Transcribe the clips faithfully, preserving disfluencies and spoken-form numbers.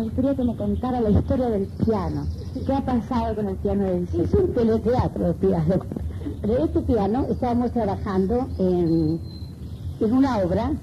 Me gustaría que me contara la historia del piano. ¿Qué ha pasado con el piano del Discépolo? Es un teleteatro el piano. Pero este piano estábamos trabajando en, en una obra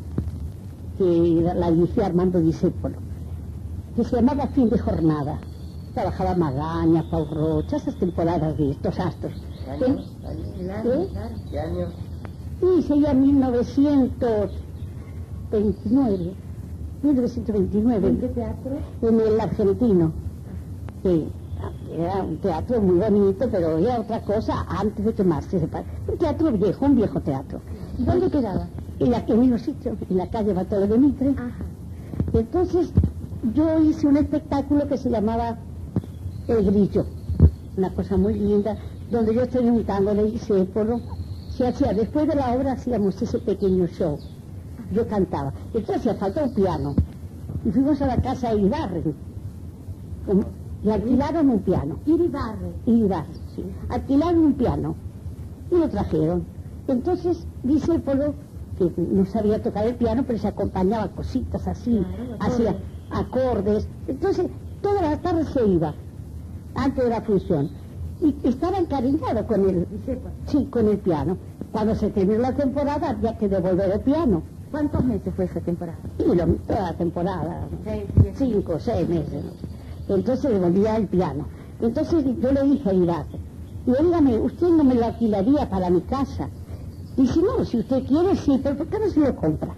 que la dirigió Armando Discépolo, que se llamaba Fin de Jornada. Trabajaba Magaña, Pau Rocha, esas temporadas de estos astros. ¿Qué año? ¿Eh? ¿Qué año? Sí, sería mil novecientos veintinueve. mil novecientos veintinueve. ¿En qué teatro? En el Argentino. Sí, era un teatro muy bonito, pero era otra cosa antes de quemarse. Un teatro viejo, un viejo teatro. ¿Y dónde quedaba? En la, el mismo sitio, en la calle Bartolo de Mitre. Ajá. Entonces, yo hice un espectáculo que se llamaba El Grillo. Una cosa muy linda, donde yo estoy untando el Discépolo. Se hacía, después de la obra hacíamos ese pequeño show. Yo cantaba. Entonces hacía falta un piano. Y fuimos a la casa de Ibarren. Y alquilaron un piano. Iribarren. Ibarren, sí. Alquilaron un piano. Y lo trajeron. Entonces, Discépolo, que no sabía tocar el piano, pero se acompañaba cositas así, Claro, hacía acordes. Entonces, todas las tardes se iba, antes de la función. Y estaba encariñado con el, sí, con el piano. Cuando se terminó la temporada, había que devolver el piano. ¿Cuántos meses fue esa temporada? Y lo, toda la temporada, Seis, siete. cinco, seis meses. ¿no? Entonces devolvía el piano. Entonces yo le dije a Ibarren, dígame, ¿usted no me lo alquilaría para mi casa? Dice, no, si usted quiere, sí, pero ¿por qué no se lo compra?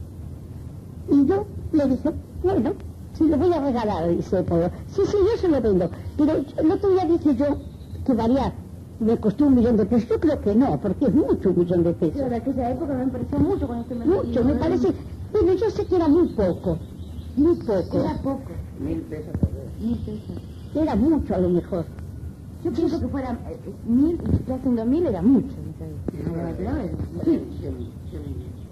Y yo le dije, bueno, si lo voy a regalar, dice Polo. Sí, sí, yo se lo vendo. Pero el otro día dije yo que varía, me costó un millón de pesos. Yo creo que no, porque es mucho un millón de pesos. Pero de aquella época me pareció mucho cuando usted me Mucho, me parece. Bueno, yo sé que era muy poco, muy poco. Era poco. Mil pesos tal vez. Mil pesos. Era mucho a lo mejor. Yo pienso que fuera eh, eh, mil, y usted haciendo mil era mucho. ¿No? Cien, cien, cien,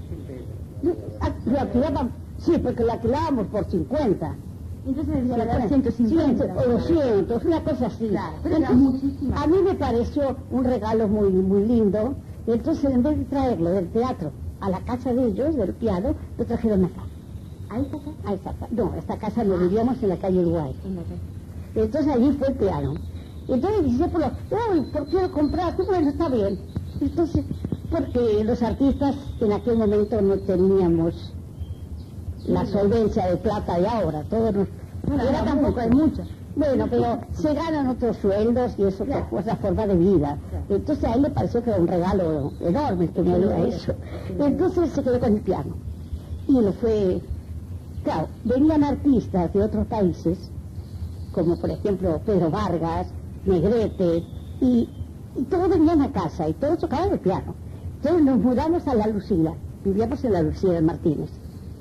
cien pesos. Ah, Lo alquilaban, sí, porque lo alquilábamos por cincuenta. Entonces debía Sí, haber ciento cincuenta. ciento o doscientos, una cosa así. Claro, pero era Entonces, muchísimo. a mí me pareció un regalo muy muy lindo. Entonces, en vez de traerlo del teatro a la casa de ellos, del piano, lo trajeron acá. ¿A esta casa? A esta casa. No, esta casa no vivíamos en la calle Uruguay. En la casa. Entonces allí fue el piano. Entonces dice, ay, ¿por qué lo compraste? Bueno, está bien. Entonces, porque los artistas en aquel momento no teníamos la solvencia de plata de ahora. Todos nos... Bueno, era ahora tampoco mucho. hay muchos. Bueno, pero se ganan otros sueldos y eso, Claro. pues, otra forma de vida. Claro. Entonces a él le pareció que era un regalo enorme que me diera eso. Entonces se quedó con el piano. Y lo fue... Claro, venían artistas de otros países, como por ejemplo Pedro Vargas, Negrete, y, y todos venían a casa y todos tocaban el piano. Entonces nos mudamos a La Lucila, vivíamos en La Lucila de Martínez.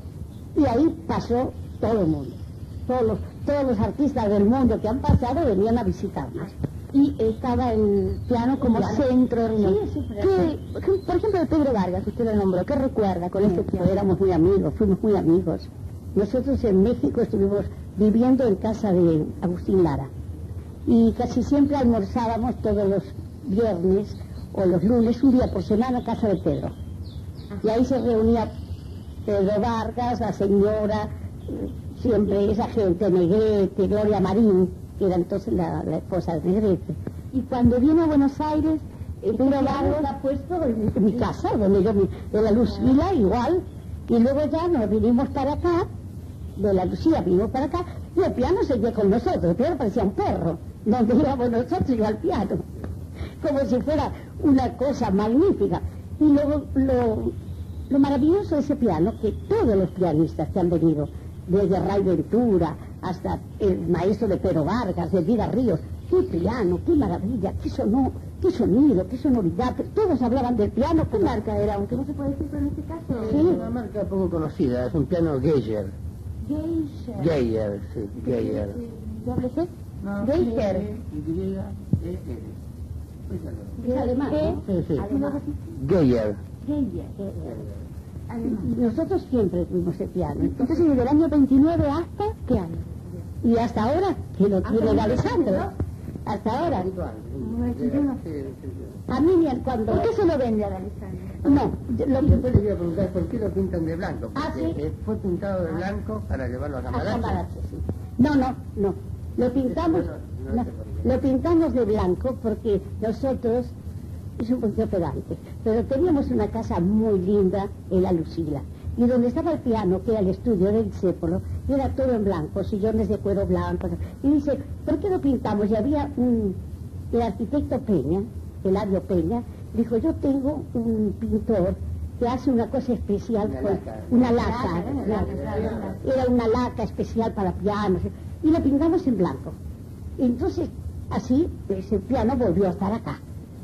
Y ahí pasó todo el mundo. Todos los, todos los artistas del mundo que han pasado venían a visitarnos. Y estaba el piano como Piano. centro. ¿no? Sí, sí, pero- ¿Qué, por ejemplo, de Pedro Vargas, usted lo nombró, ¿qué recuerda con este piano? Éramos muy amigos, fuimos muy amigos. Nosotros en México estuvimos viviendo en casa de Agustín Lara. Y casi siempre almorzábamos todos los viernes o los lunes, un día por semana, a casa de Pedro. Y ahí se reunía Pedro Vargas, la señora, eh, siempre esa gente, Negrete, Gloria Marín, que era entonces la, la esposa de Negrete. Y cuando viene a Buenos Aires, eh, Pedro Pedro Vargas Vargas ha puesto en, en mi casa, donde yo, mi- de la Lucila igual, y luego ya nos vinimos para acá, de la Lucía vinimos para acá, y el piano seguía con nosotros, el piano parecía un perro, donde íbamos nosotros iba al piano, como si fuera una cosa magnífica. Y luego lo, lo maravilloso de ese piano, que todos los pianistas que han venido, desde Ray Ventura hasta el maestro de Pedro Vargas, de Vida Ríos, qué piano, qué maravilla, qué sonó, qué sonido, qué sonoridad, todos hablaban del piano. ¿qué marca era? Aunque no se puede decir, pero en este caso... Sí. Es una marca poco conocida, es un piano Geiger. Geisha. Geiger, sí, Geiger. ¿Doble C? No, Geiger. Y E R. Es alemán, ¿no? Sí, sí. Alemán. Geiger. Geisha. Alemán. Y nosotros siempre tuvimos el piano. Entonces, desde el año veintinueve hasta qué año? Y hasta ahora, que lo Hasta tiene el Alessandro. veintiuno. Hasta ahora. veintiuno. Sí, sí, sí. A mí ni cuando... ¿Por qué se lo vende a la Alessandro? No, lo Y después le voy a preguntar por qué lo pintan de blanco. Ah, Porque ¿sí? eh, fue pintado de blanco para llevarlo a a Cambalache. Cambalache, sí. No, no, no. Lo pintamos, no, lo pintamos de blanco porque nosotros, es un poquito pedante, pero teníamos una casa muy linda en la Lucila. Y donde estaba el piano, que era el estudio del Discépolo, era todo en blanco, sillones de cuero blanco. Y dice, ¿por qué lo pintamos? Y había un, el arquitecto Peña, Eladio Peña, dijo, yo tengo un pintor que hace una cosa especial, una con, laca, una laca, una laca, era una laca especial para pianos, y lo pintamos en blanco. Entonces, así, ese piano volvió a estar acá.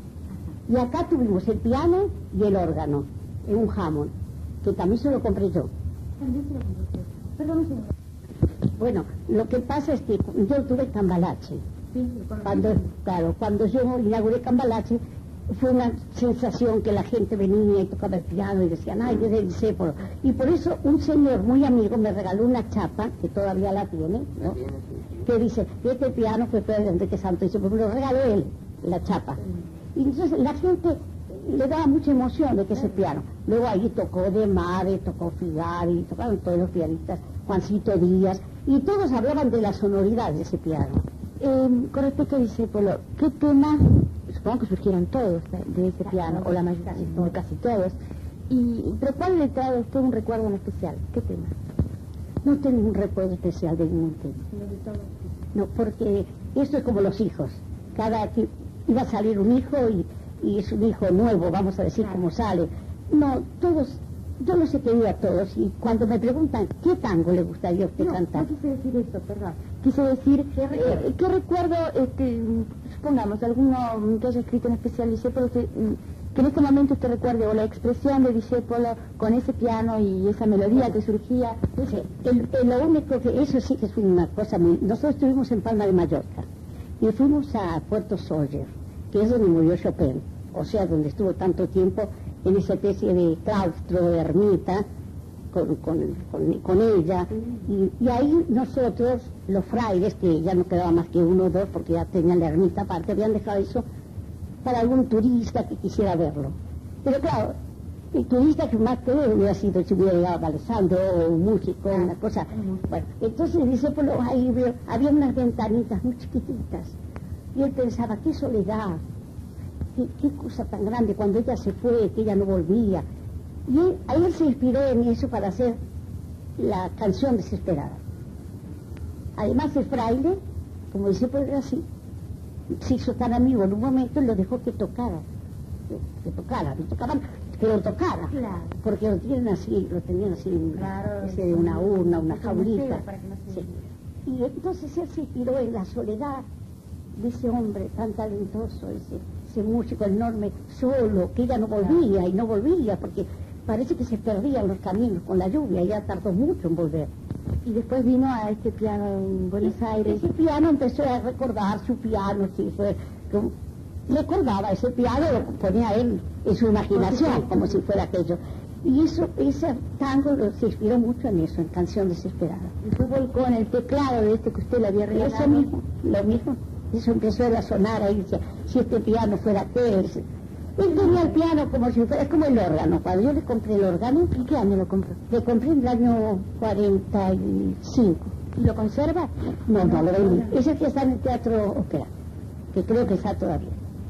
Y acá tuvimos el piano y el órgano, en un Hammond, que también se lo compré yo. También se lo compré. Perdón, un segundo. Bueno, lo que pasa es que yo tuve Cambalache. Sí, con Cuando, claro, cuando yo inauguré Cambalache, fue una sensación que la gente venía y tocaba el piano y decían, ay, es el Discépolo. Y por eso un señor muy amigo me regaló una chapa, que todavía la tiene, ¿no? La tiene, sí, sí. Que dice, este piano fue de Enrique Santos, y dice, pues me lo regaló él, la chapa. Y entonces la gente le daba mucha emoción de que ese piano. Luego ahí tocó De Mare, tocó Figari, tocaron todos los pianistas, Juancito Díaz, y todos hablaban de la sonoridad de ese piano. Eh, con respecto a Discépolo, ¿qué temas, supongo que surgieron todos de, de ese piano, o la mayoría, o casi todos, y, pero cuál le trae a usted un recuerdo en especial? ¿Qué tema? No tengo un recuerdo especial de ningún tema. No, porque esto es como los hijos. Cada que iba a salir un hijo y, y es un hijo nuevo, vamos a decir cómo sale. No, todos, yo los he querido a todos, y cuando me preguntan qué tango le gustaría a usted No, cantar. no quise decir eso, perdón. Quise decir, ¿qué recuerdo, eh, ¿qué recuerdo este, supongamos, alguno que haya escrito en especial Discépolo, usted, que en este momento usted recuerde, o la expresión de Discépolo con ese piano y esa melodía que surgía? Sí, el, el, lo único que, eso sí que es una cosa muy... Nosotros estuvimos en Palma de Mallorca y fuimos a Puerto Sóller, que es donde murió Chopin, o sea, donde estuvo tanto tiempo en esa especie de claustro, de ermita, con, con, con, con ella, y, y ahí nosotros, los frailes, que ya no quedaba más que uno o dos, porque ya tenían la ermita aparte, habían dejado eso para algún turista que quisiera verlo. Pero claro, el turista que más que hubiera sido si hubiera llegado a Alessandro, o un músico, una cosa. Bueno, entonces dice, pues ahí veo, había unas ventanitas muy chiquititas, y él pensaba, qué soledad, qué, qué cosa tan grande, cuando ella se fue, que ella no volvía. Y él, ahí él se inspiró en eso para hacer la canción Desesperada. Además el fraile, como dice, pues era así, se hizo tan amigo en un momento y lo dejó que tocara, que, que tocara, que tocaban, que lo tocara, Claro. porque lo tienen así, lo tenían así, Claro, ese de una urna, una como jaulita. seda para que no se Sí. Y entonces él se inspiró en la soledad de ese hombre tan talentoso, ese, ese músico enorme, solo, que ella no volvía y no volvía, porque parece que se perdían los caminos con la lluvia, y ya tardó mucho en volver. Y después vino a este piano en Buenos Aires. Ese piano empezó a recordar su piano, sí, fue, como- recordaba ese piano, lo ponía él en su imaginación, como si fuera aquello. Y eso, ese tango lo, se inspiró mucho en eso, en Canción Desesperada. Y fue volcó en el teclado de este que usted le había regalado. Eso mismo, lo mismo. Eso empezó a sonar ahí, decía, si este piano fuera aquel. Él tenía el piano como si fuera, es como el órgano. Cuando yo le compré el órgano, ¿Y qué año lo compró? le compré en el año cuarenta y cinco. ¿Y lo conserva? No, no, lo vendí. Ese que está en el Teatro Ópera, que creo que está todavía.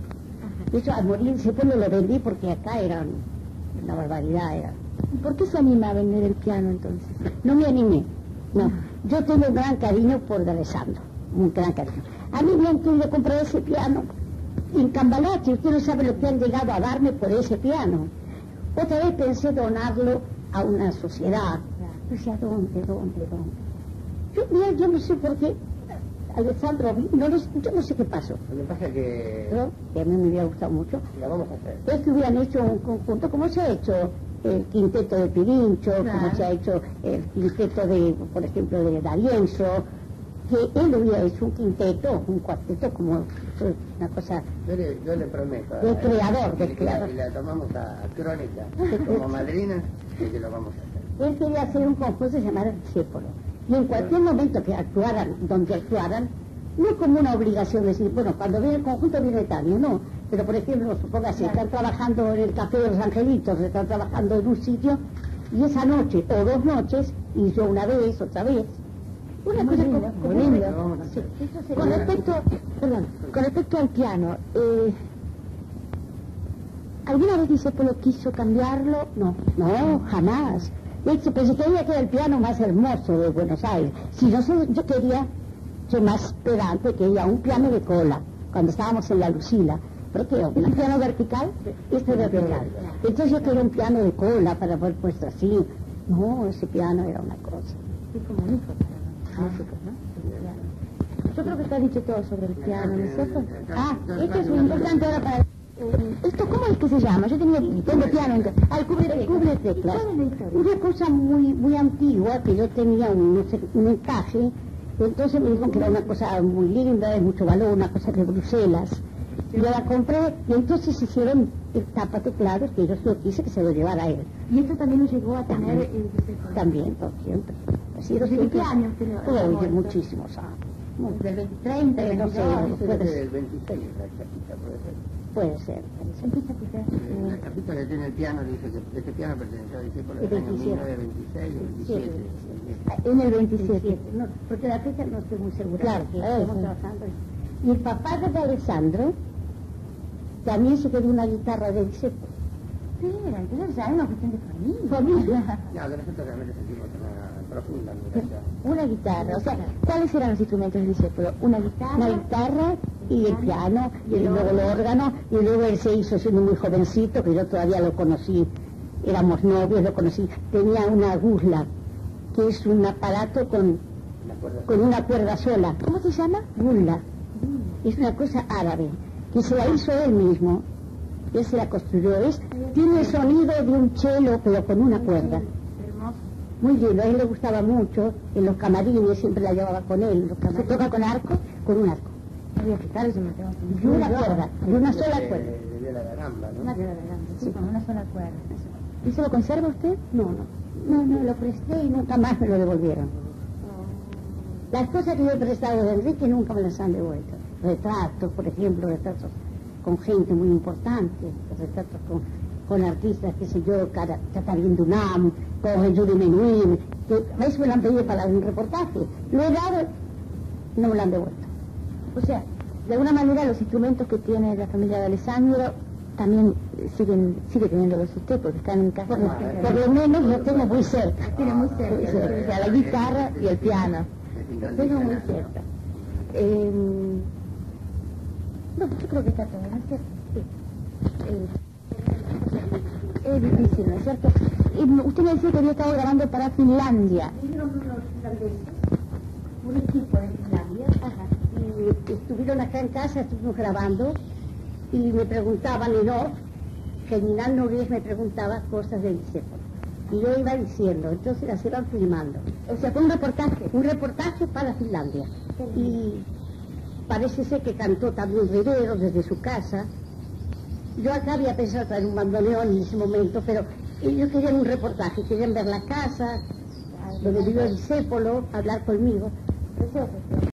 De hecho, al morir ese pueblo lo vendí porque acá era una barbaridad. Era. ¿Y por qué se anima a vender el piano entonces? No me animé, no. Yo tengo un gran cariño por de Alessandro, un gran cariño. A mí me han querido comprar ese piano en Cambalache, usted no sabe lo que han llegado a darme por ese piano. Otra vez pensé donarlo a una sociedad. Yo decía, ¿dónde, dónde, dónde? Yo, mira, yo no sé por qué Alessandro, no, lo- yo no sé qué pasó. Lo que pasa es que Pero, que a mí me hubiera gustado mucho, la vamos a hacer. es que hubieran hecho un conjunto, como se ha hecho el quinteto de Pirincho, como Claro. se ha hecho el quinteto de, por ejemplo, de D'Arienzo, que él hubiera hecho un quinteto, un cuarteto, como una cosa... Yo le, yo le prometo. Del eh, creador, del y la- creador. Y la tomamos a, a Crónica como madrina, y que lo vamos a hacer. Él quería hacer un conjunto llamado Discépolo. Y en cualquier momento que actuaran, donde actuaran, no es como una obligación de decir, bueno, cuando viene el conjunto viene Tania, no. Pero, por ejemplo, supóngase, están trabajando en el Café de los Angelitos, están trabajando en un sitio, y esa noche, o dos noches, y yo una vez, otra vez, Una Muy cosa lindo, con, muy lindo. Lo vamos a hacer. Sí, eso sería- con respecto, perdón, con respecto al piano, eh, ¿alguna vez Discépolo quiso cambiarlo? No, no, jamás. De hecho, pensé que quería que era el piano más hermoso de Buenos Aires. Si no, sé, yo quería ser más pedante, quería un piano de cola, cuando estábamos en la Lucila. Pero que ¿Es un piano vertical? este es vertical. Entonces yo quería un piano de cola para haber puesto así. No, ese piano era una cosa. Sí, como un hijo para los músicos, ¿no? Yo creo que está dicho todo sobre el piano, ¿no es cierto? Ah, esto es muy importante ahora para... eh, ¿Esto cómo es que se llama? Yo tenía, tengo piano, entonces. Ah, el cubre El cubre teclas. ¿Cuál es la historia? Una cosa muy muy antigua, que yo tenía un, no sé, un encaje, entonces me dijo que era una cosa muy linda, de mucho valor, una cosa de Bruselas. Yo la compré y entonces hicieron el tapa teclados, que yo lo quise que se lo llevara él. Y esto también lo llegó a tener También. el Discépolo. También, por siempre. Ha sido ¿Desde siempre- qué años te lo- Oh, grabó de esto? muchísimos años. Muchos. Del treinta, Eh, no sé, veintidós. Ese puede es ser. del veintiséis, la chapita, puede ser. Puede ser. puede ser. Empieza a escuchar. Eh, La eh, chapita que tiene el piano dice que este piano perteneció a Discépolo El en el año veintisiete. mil novecientos veintiséis o veintisiete. veintisiete. En el veintisiete. No, porque la fecha no estoy muy segura. Claro, porque eh, estamos sí. trabajando. Y el papá de Alessandro también se quedó una guitarra de Discépolo. Espera, entonces ya es una cuestión de familia. Familia. No, de nosotros realmente sentimos una profunda admiración. Una guitarra, o sea, ¿cuáles eran los instrumentos del Discépolo? Una guitarra. La guitarra y el piano, y luego el órgano, y luego él se hizo siendo muy jovencito, que yo todavía lo conocí, éramos novios, lo conocí, tenía una gusla, que es un aparato con, ¿De acuerdo? con una cuerda sola. ¿Cómo se llama? Gusla. Es una cosa árabe, que se la hizo él mismo. Él se la construyó. Es, tiene el sonido de un cello, pero con una cuerda. Hermoso. Muy lindo, a él le gustaba mucho, en los camarines siempre la llevaba con él. en los ¿Se camarines. toca con arco? Con un arco. No voy a fijar eso, me tengo que... Y una cuerda, y una sola De- cuerda. De Viola de Gamba, ¿no? Una cuerda grande, sí, Sí. con una sola cuerda. ¿Y se lo conserva usted? No, no, no, no, lo presté y nunca más me lo devolvieron. Las cosas que yo he prestado de Enrique nunca me las han devuelto. Retratos, por ejemplo, retratos con gente muy importante, retratos con, con artistas, qué sé yo, Cara- Catarina Dunam, con Judy Menuhin, que a veces me lo han pedido para un reportaje. Lo he dado, no me lo han devuelto. O sea, de alguna manera los instrumentos que tiene la familia de Alessandro también eh, siguen, sigue teniéndolos usted porque están en casa. Por, por lo menos lo tengo muy cerca. Tiene muy cerca, Muy cerca. o sea, la guitarra y el piano. Es Tengo muy incondicional. cerca. Eh, no, yo creo que está todo, ¿no es cierto? Sí. Eh, es difícil, ¿no es cierto? Y usted me decía que había estado grabando para Finlandia. Vinieron unos finlandeses, un equipo de Finlandia, y estuvieron acá en casa, estuvimos grabando, y me preguntaban en off, General Nogués me preguntaba cosas de Discépolo. Y yo iba diciendo, entonces las iban filmando. O sea, fue un reportaje. Un reportaje para Finlandia. Y parece ser que cantó también Rivero desde su casa. Yo acá había pensado traer un bandoneón en ese momento, pero ellos querían un reportaje, querían ver la casa, donde vivió Discépolo, hablar conmigo. Precioso.